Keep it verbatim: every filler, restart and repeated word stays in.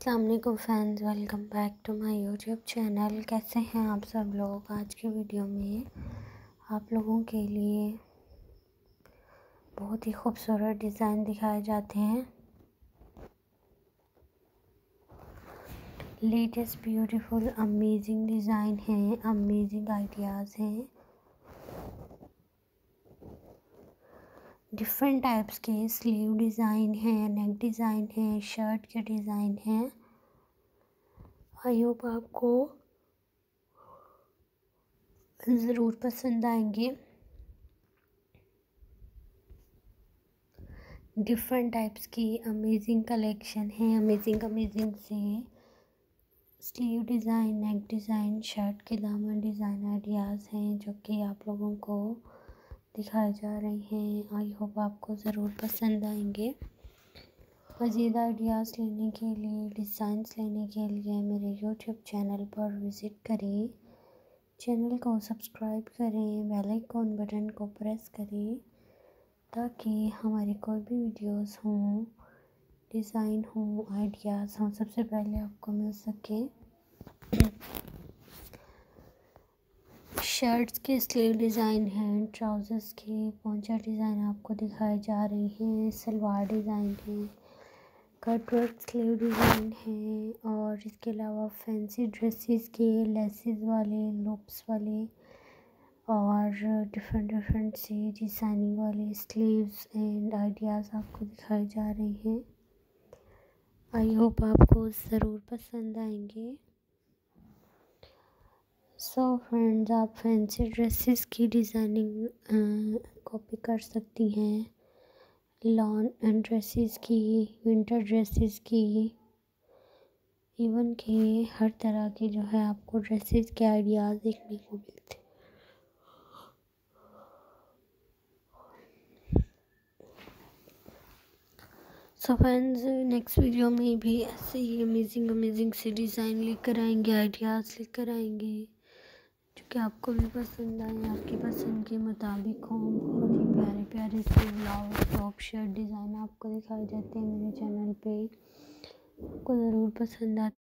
अस्सलाम वालेकुम friends, welcome back to my YouTube channel. कैसे हैं आप सब लोग। आज की वीडियो में आप लोगों के लिए बहुत ही खूबसूरत डिज़ाइन दिखाए जाते हैं। लेटेस्ट ब्यूटीफुल अमेजिंग डिज़ाइन हैं, अमेजिंग आइडियाज़ हैं। डिफरेंट टाइप्स के स्लीव डिज़ाइन हैं, नेक डिज़ाइन हैं, शर्ट के डिज़ाइन हैं। आई होप आपको ज़रूर पसंद आएंगे। डिफरेंट टाइप्स की अमेजिंग कलेक्शन है। अमेजिंग अमेजिंग से sleeve design, neck design, shirt के दामन डिज़ाइन आइडियाज़ हैं जो कि आप लोगों को दिखाए जा रहे हैं। आई होप आपको ज़रूर पसंद आएंगे। मज़ीद आइडियाज़ लेने के लिए, डिज़ाइंस लेने के लिए मेरे यूट्यूब चैनल पर विज़िट करें। चैनल को सब्सक्राइब करें, बेल आइकन बटन को प्रेस करें ताकि हमारी कोई भी वीडियोस हों, डिज़ाइन हों, आइडियाज़ हों, सबसे पहले आपको मिल सके। शर्ट्स के स्लीव डिज़ाइन हैं, ट्राउज़र्स के पोंचा डिज़ाइन आपको दिखाए जा रहे हैं, सलवार डिज़ाइन है, कट वर्क स्लीव डिज़ाइन है और इसके अलावा फैंसी ड्रेसेस के लेसेस वाले, लूप्स वाले और डिफरेंट डिफरेंट से डिज़ाइनिंग वाले स्लीव्स एंड आइडियाज़ आपको दिखाए जा रहे हैं। आई होप आपको ज़रूर पसंद आएंगे। सो फ्रेंड्स, आप फैंसी ड्रेसेस की डिज़ाइनिंग कॉपी कर सकती हैं, लॉन एंड ड्रेसेस की, विंटर ड्रेसेस की, इवन के हर तरह के जो है आपको ड्रेसेस के आइडियाज़ देखने को मिलते हैं। सो फ्रेंड्स, नेक्स्ट वीडियो में भी ऐसे ही अमेजिंग अमेजिंग से डिज़ाइन लेकर आएंगे, आइडियाज़ लेकर आएंगे जो कि आपको भी पसंद आए, आपकी पसंद के मुताबिक हों। बहुत ही प्यारे प्यारे से ब्लाउज, टॉप, शर्ट डिज़ाइन आपको दिखाए जाते हैं मेरे चैनल पे। आपको ज़रूर पसंद आते